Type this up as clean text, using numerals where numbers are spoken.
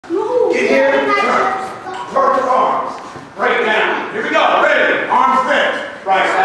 No. Get here, turn. Work your arms. Break down. Here we go. Ready. Arms bent. Right side.